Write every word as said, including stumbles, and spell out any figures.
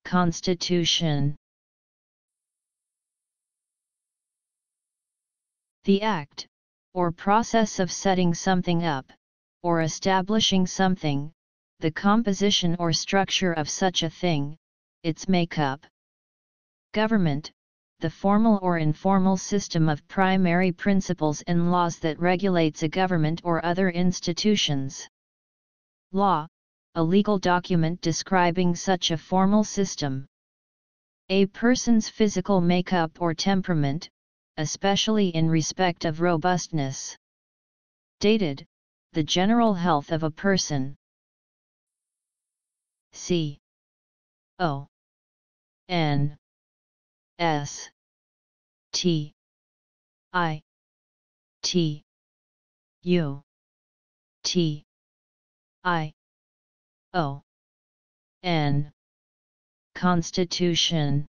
Constitution. The act, or process of setting something up, or establishing something, the composition or structure of such a thing, its makeup. Government, the formal or informal system of primary principles and laws that regulates a government or other institutions. Law, a legal document describing such a formal system. A person's physical makeup or temperament, especially in respect of robustness. Dated, the general health of a person. C O N S T I T U T I O N. Constitution.